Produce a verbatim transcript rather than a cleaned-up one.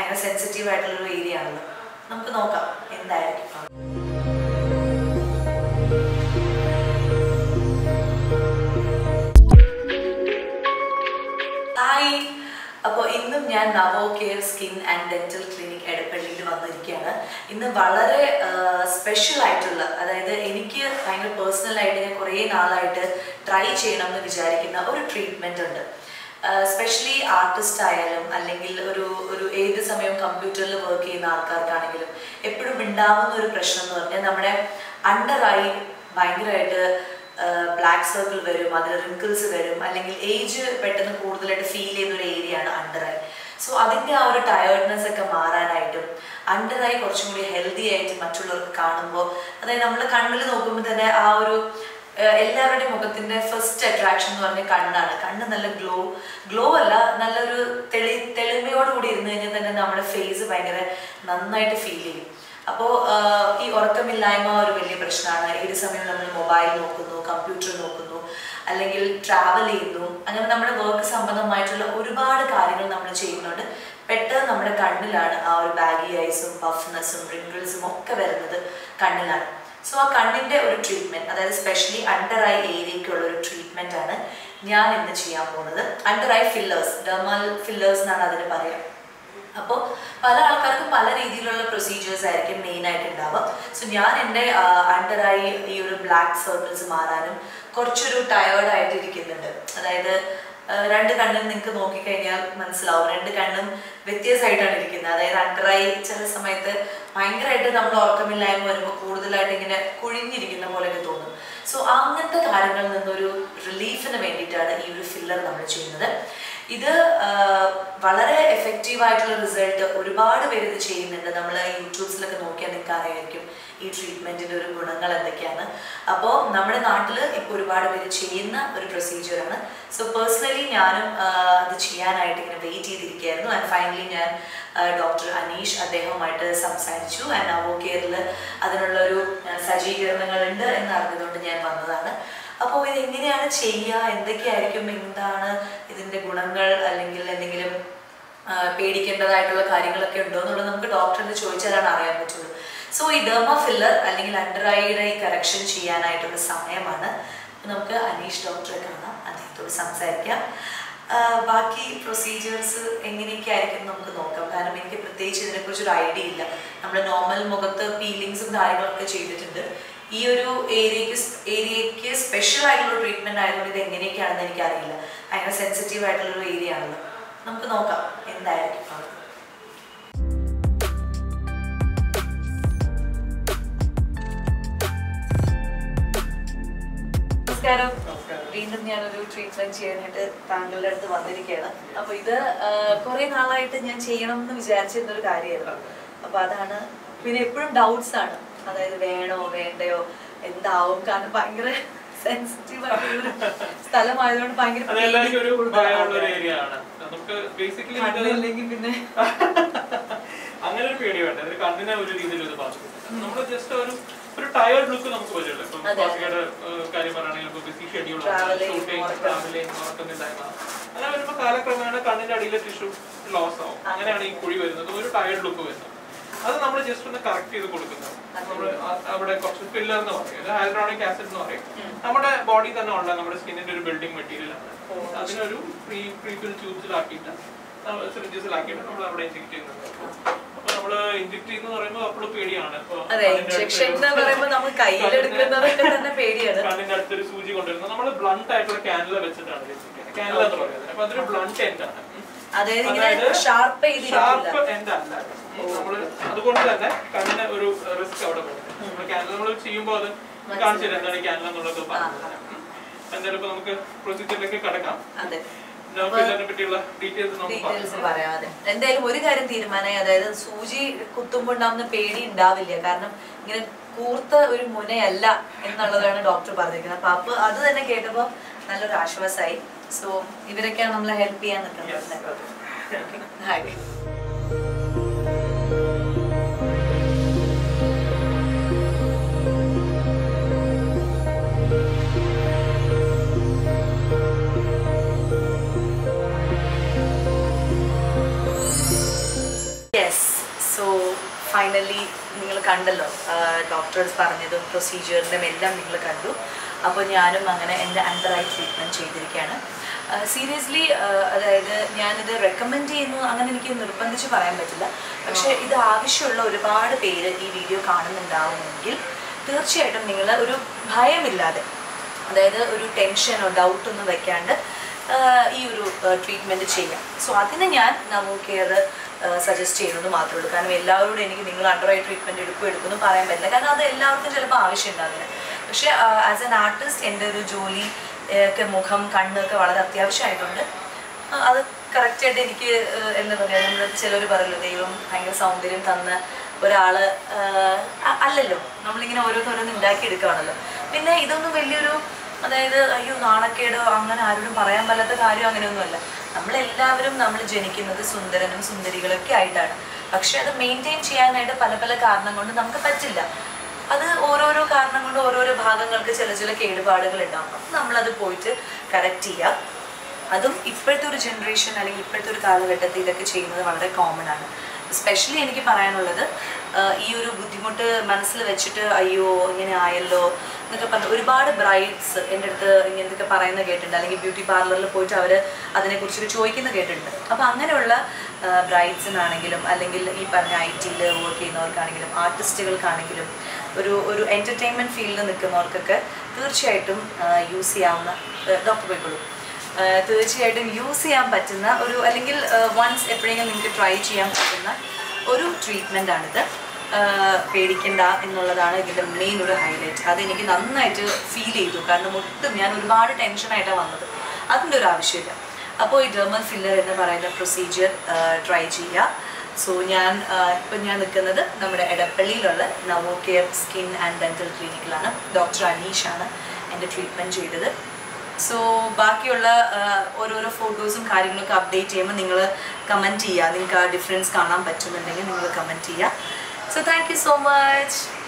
ഭയങ്കര സെൻസിറ്റീവ് ആയിട്ടുള്ളൊരു ഏരിയ ആണല്ലോ. നമുക്ക് നോക്കാം എന്തായിരിക്കും. ഹായ്, അപ്പോൾ ഇന്നും ഞാൻ Navocare skin and dental clinic എടപ്പള്ളിയിൽ വന്നിരിക്കുകയാണ്. ഇന്ന് വളരെ സ്പെഷ്യൽ ആയിട്ടുള്ള, അതായത് എനിക്ക് ഭയങ്കര പേഴ്സണലായിട്ട് ഞാൻ കുറേ നാളായിട്ട് ട്രൈ ചെയ്യണം എന്ന് വിചാരിക്കുന്ന ഒരു ട്രീറ്റ്മെൻറ്റ് ഉണ്ട്. സ്പെഷ്യലി ആർട്ടിസ്റ്റ് ആയാലും അല്ലെങ്കിൽ ഒരു ഒരു ഏത് സമയവും കമ്പ്യൂട്ടറിൽ വർക്ക് ചെയ്യുന്ന ആൾക്കാർക്കാണെങ്കിലും എപ്പോഴും ഉണ്ടാവുന്ന ഒരു പ്രശ്നം എന്ന് പറഞ്ഞാൽ നമ്മുടെ അണ്ടർ ഐ ഭയങ്കരമായിട്ട് ബ്ലാക്ക് സർക്കിൾ വരും, അതിൽ റിങ്കിൾസ് വരും, അല്ലെങ്കിൽ ഏജ് പെട്ടെന്ന് കൂടുതലായിട്ട് ഫീൽ ചെയ്യുന്ന ഒരു ഏരിയ ആണ് അണ്ടർ ഐ. സോ അതിൻ്റെ ആ ഒരു ടയേർഡ്നെസ് ഒക്കെ മാറാനായിട്ടും അണ്ടർ ഐ കുറച്ചും കൂടി ഹെൽത്തി ആയിട്ട് മറ്റുള്ളവർക്ക് കാണുമ്പോൾ, അതായത് നമ്മൾ കണ്ണിൽ നോക്കുമ്പോൾ തന്നെ ആ ഒരു എല്ലാവരുടെയും മുഖത്തിൻ്റെ ഫസ്റ്റ് അട്രാക്ഷൻ എന്ന് പറഞ്ഞാൽ കണ്ണാണ്. കണ്ണ് നല്ല ഗ്ലോ ഗ്ലോ അല്ല നല്ലൊരു തെളി തെളിമയോടുകൂടി ഇരുന്ന് കഴിഞ്ഞാൽ തന്നെ നമ്മുടെ ഫേസ് ഭയങ്കര നന്നായിട്ട് ഫീൽ ചെയ്യും. അപ്പോൾ ഈ ഉറക്കമില്ലായ്മ ഒരു വലിയ പ്രശ്നമാണ്. ഏത് സമയം നമ്മൾ മൊബൈൽ നോക്കുന്നു, കമ്പ്യൂട്ടർ നോക്കുന്നു, അല്ലെങ്കിൽ ട്രാവൽ ചെയ്യുന്നു, അങ്ങനെ നമ്മുടെ വർക്ക് സംബന്ധമായിട്ടുള്ള ഒരുപാട് കാര്യങ്ങൾ നമ്മൾ ചെയ്യുന്നുണ്ട്. പെട്ടെന്ന് നമ്മുടെ കണ്ണിലാണ് ആ ഒരു ബാഗി ഐസും പഫ്നെസ്സും റിങ്കിൾസും ഒക്കെ വരുന്നത് കണ്ണിലാണ്. സോ ആ കണ്ണിൻ്റെ ഒരു ട്രീറ്റ്മെൻറ്റ്, അതായത് സ്പെഷ്യലി അണ്ടർ ഐ ഏരിയയ്ക്കുള്ള ഒരു ട്രീറ്റ്മെൻ്റ് ആണ് ഞാൻ ഇന്ന് ചെയ്യാൻ പോകുന്നത്. Under eye fillers, dermal fillers എന്നാണ് അതിന് പറയുക. അപ്പോൾ പല ആൾക്കാർക്കും പല രീതിയിലുള്ള പ്രൊസീജിയേഴ്സ് ആയിരിക്കും മെയിനായിട്ട് ഉണ്ടാവുക. സോ ഞാൻ എൻ്റെ അണ്ടർ ഐ ഈ ഒരു ബ്ലാക്ക് സർക്കിൾസ് മാറാനും കുറച്ചൊരു ടയേർഡായിട്ട് ഇരിക്കുന്നുണ്ട്. അതായത് രണ്ട് കണ്ണും നിങ്ങൾക്ക് നോക്കിക്കഴിഞ്ഞാൽ മനസ്സിലാവും, രണ്ട് കണ്ണും വ്യത്യാസമായിട്ടാണ് ഇരിക്കുന്നത്. അതായത് അണ്ടർ ഐ ചില സമയത്ത് ഭയങ്കരമായിട്ട് നമ്മൾ ഉറക്കമില്ലായ്മ വരുമ്പോൾ കൂടുതലായിട്ട് ഇങ്ങനെ കുഴിഞ്ഞിരിക്കുന്ന പോലെയൊക്കെ തോന്നും. സോ അങ്ങനത്തെ കാര്യങ്ങളിൽ നിന്നൊരു റിലീഫിന് വേണ്ടിയിട്ടാണ് ഈ ഒരു ഫില്ലർ നമ്മൾ ചെയ്യുന്നത്. ഇത് വളരെ എഫക്റ്റീവായിട്ടുള്ള റിസൾട്ട് ഒരുപാട് പേര് ഇത് ചെയ്യുന്നുണ്ട്. നമ്മൾ യൂട്യൂബ്സിലൊക്കെ നോക്കിയാൽ നിങ്ങൾക്ക് അറിയായിരിക്കും ഈ ട്രീറ്റ്മെൻറ്റിൻ്റെ ഒരു ഗുണങ്ങൾ എന്തൊക്കെയാണ്. അപ്പോൾ നമ്മുടെ നാട്ടിൽ ഇപ്പോൾ ഒരുപാട് പേര് ചെയ്യുന്ന ഒരു പ്രൊസീജിയറാണ്. സോ പേഴ്സണലി ഞാനും അത് ചെയ്യാനായിട്ട് ഇങ്ങനെ വെയിറ്റ് ചെയ്തിരിക്കുകയായിരുന്നു. ആൻഡ് ഫൈനലി ഞാൻ ഡോക്ടർ അനീഷ് അദ്ദേഹവുമായിട്ട് സംസാരിച്ചു. ആൻഡ് നവോകെയറിൽ അതിനുള്ളൊരു സജ്ജീകരണങ്ങളുണ്ട് എന്ന് അറിഞ്ഞതുകൊണ്ട് ഞാൻ വന്നതാണ്. അപ്പോൾ ഇതെങ്ങനെയാണ് ചെയ്യുക, എന്തൊക്കെയായിരിക്കും, എന്താണ് ഇതിൻ്റെ ഗുണങ്ങൾ, അല്ലെങ്കിൽ എന്തെങ്കിലും പേടിക്കേണ്ടതായിട്ടുള്ള കാര്യങ്ങളൊക്കെ ഉണ്ടോ എന്നുള്ളത് നമുക്ക് ഡോക്ടറിന് ചോദിച്ചാലാണ് അറിയാൻ പറ്റുള്ളൂ. സോ ഈ ഡെർമ ഫില്ലർ അല്ലെങ്കിൽ അണ്ടർ ഐയുടെ ഈ കറക്ഷൻ ചെയ്യാനായിട്ടുള്ള സമയമാണ്. നമുക്ക് അനീഷ് ഡോക്ടറെ കാണാം, അദ്ദേഹത്തോട് സംസാരിക്കാം. ബാക്കി പ്രൊസീജിയേഴ്സ് എങ്ങനെയൊക്കെ ആയിരിക്കും നമുക്ക് നോക്കാം. കാരണം എനിക്ക് പ്രത്യേകിച്ച് ഇതിനെക്കുറിച്ചൊരു ഐഡിയ ഇല്ല. നമ്മൾ നോർമൽ മുഖത്ത് പീലിങ്സും കാര്യങ്ങളൊക്കെ ചെയ്തിട്ടുണ്ട്. ഈ ഒരു ഏരിയക്ക് ഏരിയയ്ക്ക് സ്പെഷ്യൽ ആയിട്ടുള്ള ട്രീറ്റ്മെൻറ്റ് ആയതുകൊണ്ട് ഇത് എങ്ങനെയൊക്കെയാണെന്ന് എനിക്കറിയില്ല. ഭയങ്കര സെൻസിറ്റീവ് ആയിട്ടുള്ളൊരു ഏരിയ ആണല്ലോ. നമുക്ക് നോക്കാം എന്തായിരിക്കും അത്. നമസ്കാരം. വീണ്ടും ഞാനൊരു ട്രീറ്റ്മെന്റ് ചെയ്യാനായിട്ട് താങ്കളുടെ അടുത്ത് വന്നിരിക്കുകയാണ്. അപ്പോൾ ഇത് കുറേ നാളായിട്ട് ഞാൻ ചെയ്യണം എന്ന് വിചാരിച്ചിരുന്നൊരു കാര്യമായിരുന്നു. അപ്പോൾ അതാണ്. പിന്നെ എപ്പോഴും ഡൗട്ട്സ് ആണ്, അതായത് വേണോ വേണ്ടയോ എന്താവും, കാരണം ഭയങ്കര സെൻസിറ്റീവ് ആയിട്ടുള്ള സ്ഥലമായതുകൊണ്ട് ഭയങ്കര അല്ലെങ്കിൽ പിന്നെ അങ്ങനെ ഒരു പേടി വേണ്ട. കണ്ണിനെ ഒരു രീതിയിൽ ഇത് ബാധിക്കും. നമ്മൾ ജസ്റ്റ് ഒരു ഒരു ടയേർഡ് ലുക്ക് നമുക്ക് വരുമല്ലോ. ഇപ്പം സ്വാസികയുടെ കാര്യം പറയുകയാണെങ്കിൽ ബിസി ഷെഡ്യൂൾ, ഷൂട്ടിംഗ്, ട്രാവലിംഗ്, ഉറക്കമില്ലായ്മ, അങ്ങനെ വരുമ്പോൾ കാലക്രമേണ കണ്ണിന്റെ അടിയിലെ ടിഷ്യൂ ലോസ് ആവും. അങ്ങനെയാണ് ഈ കുഴി വരുന്നത്, ഒരു ടയേർഡ് ലുക്ക് വരുന്നത്. അത് നമ്മൾ ജസ്റ്റ് ഒന്ന് കറക്റ്റ് ചെയ്ത് കൊടുക്കുന്നത്. നമ്മൾ അവിടെ കുറച്ച് ഫില്ലർ എന്ന് പറയും, ഹൈഡ്രോണിക് ആസിഡ് എന്ന് പറയും. നമ്മുടെ ബോഡി തന്നെ ഉള്ള നമ്മുടെ സ്കിന്നിന്റെ ഒരു ബിൽഡിംഗ് മെറ്റീരിയൽ ആണ്. അതിനൊരു പ്രീ പ്രീഫിൽ ട്യൂബ്സിലാക്കിയിട്ട് സിറിഞ്ചസിലാക്കിയിട്ട് നമ്മൾ അവിടെ ഇൻജെക്ട് ചെയ്യുന്നത്. അപ്പൊ നമ്മള് ഇൻജെക്ട് ചെയ്യുന്ന പറയുമ്പോൾ അപ്പോൾ പേടിയാണ്. കണ്ണിന്റെ അടുത്തൊരു സൂചി കൊണ്ടുവരുന്നത് നമ്മൾ ബ്ലണ്ട് ആയിട്ടുള്ള കാനുല വെച്ചിട്ടാണ് ചെയ്യുന്നത്. കാനുല എന്ന് പറയുന്നത്. അപ്പൊ അതൊരു ബ്ലണ്ട് എൻഡ് ആണ്. ഷാർപ്പ് എൻഡ് അല്ല. നമ്മള് അതുകൊണ്ട് തന്നെ കണ്ണിന് ഒരു റിസ്ക് അവിടെ വരും. നമ്മൾ കാനുല നമ്മൾ ചെയ്യുമ്പോൾ അത് കാണിച്ചു തരാം എന്താണ് കാനുല എന്നുള്ളത് പറഞ്ഞത്. എന്തായാലും ഇപ്പൊ നമുക്ക് പ്രൊസീജിയറിലേക്ക് കടക്കാം. എന്തായാലും ഒരു കാര്യം തീരുമാനമായി, അതായത് സൂചി കുത്തുമ്പോൾ ഉണ്ടാവുന്ന പേടി ഉണ്ടാവില്ല. കാരണം ഇങ്ങനെ കൂർത്ത ഒരു മുനയല്ല എന്നുള്ളതാണ് ഡോക്ടർ പറഞ്ഞിരിക്കുന്നത്. അപ്പൊ അപ്പൊ അത് തന്നെ കേട്ടപ്പോ നല്ലൊരു ആശ്വാസമായി. സോ ഇവരൊക്കെയാണ് നമ്മളെ ഹെൽപ്പ് ചെയ്യാൻ നിൽക്കുന്നത്. ഹായ്. ഫൈനലി നിങ്ങൾ കണ്ടല്ലോ, ഡോക്ടേഴ്സ് പറഞ്ഞതും പ്രൊസീജിയറിൻ്റെയും എല്ലാം നിങ്ങൾ കണ്ടു. അപ്പോൾ ഞാനും അങ്ങനെ എൻ്റെ അണ്ടർ ഐ ട്രീറ്റ്മെൻറ്റ് ചെയ്തിരിക്കുകയാണ്. സീരിയസ്ലി അതായത് ഞാനിത് റെക്കമെൻഡ് ചെയ്യുന്നു അങ്ങനെ എനിക്ക് നിർബന്ധിച്ച് പറയാൻ പറ്റില്ല. പക്ഷേ ഇത് ആവശ്യമുള്ള ഒരുപാട് പേര് ഈ വീഡിയോ കാണുന്നുണ്ടാവുമെങ്കിൽ തീർച്ചയായിട്ടും നിങ്ങൾ ഒരു ഭയമില്ലാതെ, അതായത് ഒരു ടെൻഷനോ ഡൗട്ടൊന്നും വെക്കാണ്ട് ഈ ഒരു ട്രീറ്റ്മെൻറ്റ് ചെയ്യാം. സോ അതിന് ഞാൻ നവോകെയർ സജസ്റ്റ് ചെയ്യുന്നത് മാത്രമേ ഉള്ളൂ. കാരണം എല്ലാവരോടും എനിക്ക് നിങ്ങൾ അണ്ടർ ഐ ട്രീറ്റ്മെൻറ്റ് എടുക്കും എടുക്കുമെന്ന് പറയാൻ പറ്റില്ല. കാരണം അത് എല്ലാവർക്കും ചിലപ്പോൾ ആവശ്യം ഉണ്ടാവില്ല. പക്ഷേ ആസ് എൻ ആർട്ടിസ്റ്റ് എൻ്റെ ഒരു ജോലി ഒക്കെ മുഖം കണ്ണൊക്കെ വളരെ അത്യാവശ്യമായതുകൊണ്ട് അത് കറക്റ്റായിട്ട് എനിക്ക് എന്താ പറയുക, നമ്മൾ ചിലർ പറയല്ലോ ദൈവം ഭയങ്കര സൗന്ദര്യം തന്ന ഒരാൾ അല്ലല്ലോ, നമ്മളിങ്ങനെ ഓരോന്നോരോന്ന് ഉണ്ടാക്കിയെടുക്കുകയാണല്ലോ. പിന്നെ ഇതൊന്നും വലിയൊരു അതായത് അയ്യോ നാണക്കേടോ അങ്ങനെ ആരോടും പറയാൻ പറ്റാത്ത കാര്യം അങ്ങനെയൊന്നുമല്ല. നമ്മളെല്ലാവരും നമ്മൾ ജനിക്കുന്നത് സുന്ദരനും സുന്ദരികളൊക്കെ ആയിട്ടാണ്. പക്ഷെ അത് മെയിൻറ്റെയിൻ ചെയ്യാനായിട്ട് പല പല കാരണം കൊണ്ട് നമുക്ക് പറ്റില്ല. അത് ഓരോരോ കാരണം കൊണ്ട് ഓരോരോ ഭാഗങ്ങൾക്ക് ചില ചില കേടുപാടുകൾ ഉണ്ടാകും. അപ്പം നമ്മളത് പോയിട്ട് കറക്റ്റ് ചെയ്യുക. അതും ഇപ്പോഴത്തെ ഒരു ജനറേഷൻ അല്ലെങ്കിൽ ഇപ്പോഴത്തെ ഒരു കാലഘട്ടത്തിൽ ഇതൊക്കെ ചെയ്യുന്നത് വളരെ കോമൺ ആണ്. സ്പെഷ്യലി എനിക്ക് പറയാനുള്ളത് ഈ ഒരു ബുദ്ധിമുട്ട് മനസ്സിൽ വെച്ചിട്ട് അയ്യോ ഇങ്ങനെ ആയല്ലോ എന്നൊക്കെ പറഞ്ഞ് ഒരുപാട് ബ്രൈഡ്സ് എൻ്റെ അടുത്ത് ഇങ്ങനത്തൊക്കെ പറയുന്നത് കേട്ടിട്ടുണ്ട്. അല്ലെങ്കിൽ ബ്യൂട്ടി പാർലറിൽ പോയിട്ട് അവർ അതിനെക്കുറിച്ചൊക്കെ ചോദിക്കുന്നത് കേട്ടിട്ടുണ്ട്. അപ്പോൾ അങ്ങനെയുള്ള ബ്രൈഡ്സിനാണെങ്കിലും അല്ലെങ്കിൽ ഈ പറഞ്ഞ ഐ ടിയിൽ വർക്ക് ചെയ്യുന്നവർക്കാണെങ്കിലും ആർട്ടിസ്റ്റുകൾക്കാണെങ്കിലും ഒരു ഒരു എൻ്റർടൈൻമെൻറ്റ് ഫീൽഡിൽ നിൽക്കുന്നവർക്കൊക്കെ തീർച്ചയായിട്ടും യൂസ് ചെയ്യാവുന്ന ഡോക്ടർ പോയിക്കോളൂ തീർച്ചയായിട്ടും യൂസ് ചെയ്യാൻ പറ്റുന്ന ഒരു അല്ലെങ്കിൽ വൺസ് എപ്പോഴെങ്കിലും നിങ്ങൾക്ക് ട്രൈ ചെയ്യാൻ പറ്റുന്ന ഒരു ട്രീറ്റ്മെൻറ്റാണിത്. പേടിക്കണ്ട എന്നുള്ളതാണ് ഇതിൻ്റെ മെയിൻ ഒരു ഹൈലൈറ്റ്. അതെനിക്ക് നന്നായിട്ട് ഫീൽ ചെയ്തു. കാരണം ഒട്ടും ഞാൻ ഒരുപാട് ടെൻഷനായിട്ടാണ് വന്നത്. അതിൻ്റെ ഒരു ആവശ്യമില്ല. അപ്പോൾ ഈ ഡെർമൽ ഫില്ലർ എന്ന് പറയുന്ന പ്രൊസീജിയർ ട്രൈ ചെയ്യുക. സോ ഞാൻ ഇപ്പം ഞാൻ നിൽക്കുന്നത് നമ്മുടെ എടപ്പള്ളിയിലുള്ള നവോകെയർ സ്കിൻ ആൻഡ് ഡെൻറ്റൽ ക്ലിനിക്കിലാണ്. ഡോക്ടർ അനീഷാണ് എൻ്റെ ട്രീറ്റ്മെൻറ്റ് ചെയ്തത്. സോ ബാക്കിയുള്ള ഓരോരോ ഫോട്ടോസും കാര്യങ്ങളൊക്കെ അപ്ഡേറ്റ് ചെയ്യുമ്പോൾ നിങ്ങൾ കമൻറ്റ് ചെയ്യുക. നിങ്ങൾക്ക് ആ ഡിഫറൻസ് കാണാൻ പറ്റുന്നുണ്ടെങ്കിൽ നിങ്ങൾ കമൻറ്റ് ചെയ്യുക. So thank you so much.